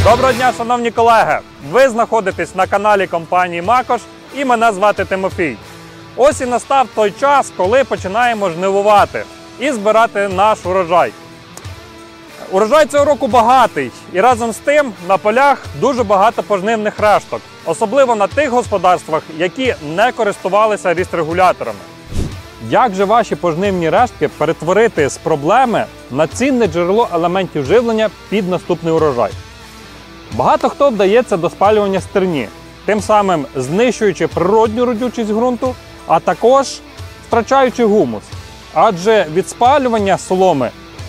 Доброго дня, шановні колеги! Ви знаходитесь на каналі компанії Макош і мене звати Тимофій. Ось і настав той час, коли починаємо жнивувати і збирати наш урожай. Урожай цього року багатий і разом з тим на полях дуже багато пожнивних решток. Особливо на тих господарствах, які не користувалися ріст-регуляторами. Як же ваші пожнивні рештки перетворити з проблеми на цінне джерело елементів живлення під наступний урожай? Багато хто вдається до спалювання стерні, тим самим знищуючи природню родючість ґрунту, а також втрачаючи гумус. Адже від спалювання соломи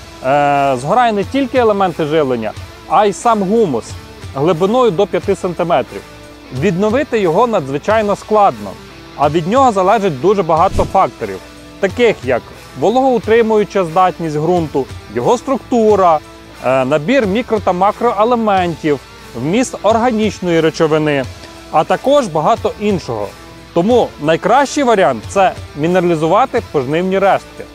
згорає не тільки елементи живлення, а й сам гумус глибиною до 5 см. Відновити його надзвичайно складно, а від нього залежить дуже багато факторів, таких як вологоутримуюча здатність ґрунту, його структура, набір мікро- та макроелементів, вміст органічної речовини, а також багато іншого. Тому найкращий варіант – це мінералізувати пожнивні рештки.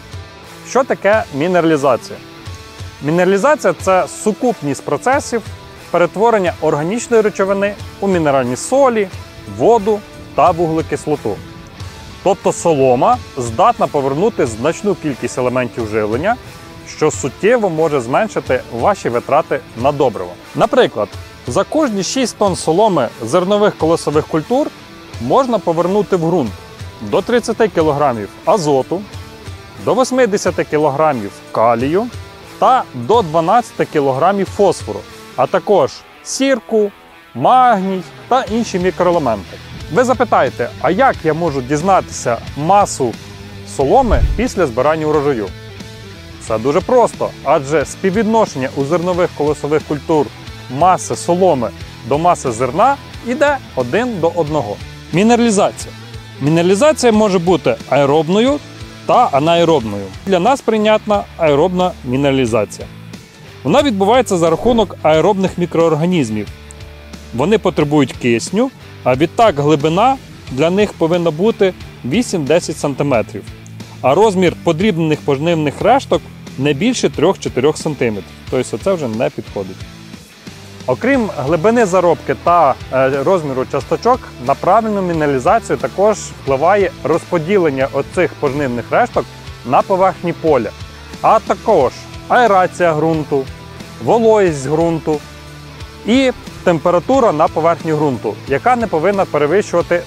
Що таке мінералізація? Мінералізація – це сукупність процесів перетворення органічної речовини у мінеральні солі, воду та вуглекислоту. Тобто солома здатна повернути значну кількість елементів живлення, що суттєво може зменшити ваші витрати на добриво. Наприклад, за кожні 6 тонн соломи зернових колосових культур можна повернути в ґрунт до 30 кг азоту, до 80 кг калію та до 12 кг фосфору, а також сірку, магній та інші мікроелементи. Ви запитаєте, а як я можу дізнатися масу соломи після збирання урожаю? Це дуже просто, адже співвідношення у зернових колосових культур маси соломи до маси зерна йде 1 до 1. Мінералізація. Мінералізація може бути аеробною та анаеробною. Для нас прийнятна аеробна мінералізація. Вона відбувається за рахунок аеробних мікроорганізмів. Вони потребують кисню, а відтак глибина для них повинна бути 8-10 см, а розмір подрібнених пожнивних решток не більше 3-4 см. Тобто це вже не підходить. Окрім глибини заробки та розміру часточок, на правильну мінералізацію також впливає розподілення оцих пожнивних решток на поверхні поля, а також аерація ґрунту, вологість ґрунту і температура на поверхні ґрунту, яка не повинна перевищувати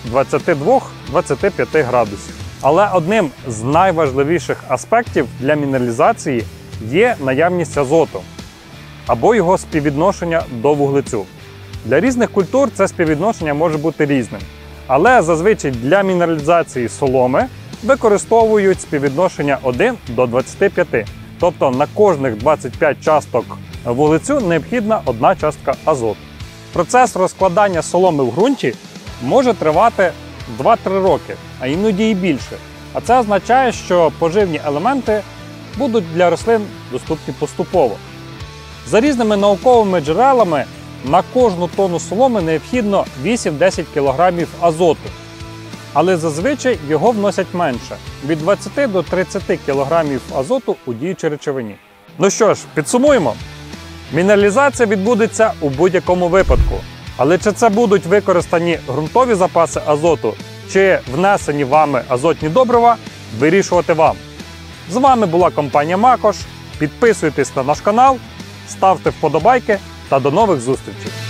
22-25 градусів. Але одним з найважливіших аспектів для мінералізації є наявність азоту або його співвідношення до вуглецю. Для різних культур це співвідношення може бути різним, але зазвичай для мінералізації соломи використовують співвідношення 1 до 25, тобто на кожних 25 часток вуглецю необхідна 1 частка азоту. Процес розкладання соломи в ґрунті може тривати 2-3 роки, а іноді і більше. А це означає, що поживні елементи будуть для рослин доступні поступово. За різними науковими джерелами на кожну тонну соломи необхідно 8-10 кг азоту. Але зазвичай його вносять менше – від 20 до 30 кг азоту у діючій речовині. Ну що ж, підсумуємо. Мінералізація відбудеться у будь-якому випадку. Але чи це будуть використані ґрунтові запаси азоту, чи внесені вами азотні добрива, вирішувати вам. З вами була компанія Макош. Підписуйтесь на наш канал, ставте вподобайки та до нових зустрічей!